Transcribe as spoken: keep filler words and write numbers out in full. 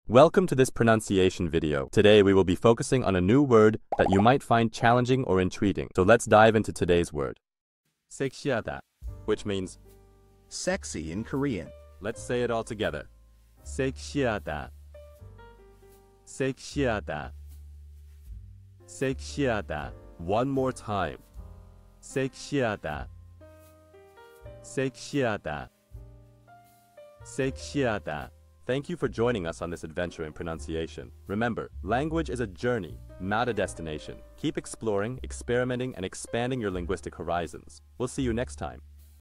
Welcome to this pronunciation video. Today we will be focusing on a new word that you might find challenging or intriguing. So let's dive into today's word. 섹시하다, which means sexy in Korean. Let's say it all together. 섹시하다. 섹시하다. 섹시하다. One more time. 섹시하다. 섹시하다. 섹시하다. Thank you for joining us on this adventure in pronunciation. Remember, language is a journey, not a destination. Keep exploring, experimenting, and expanding your linguistic horizons. We'll see you next time.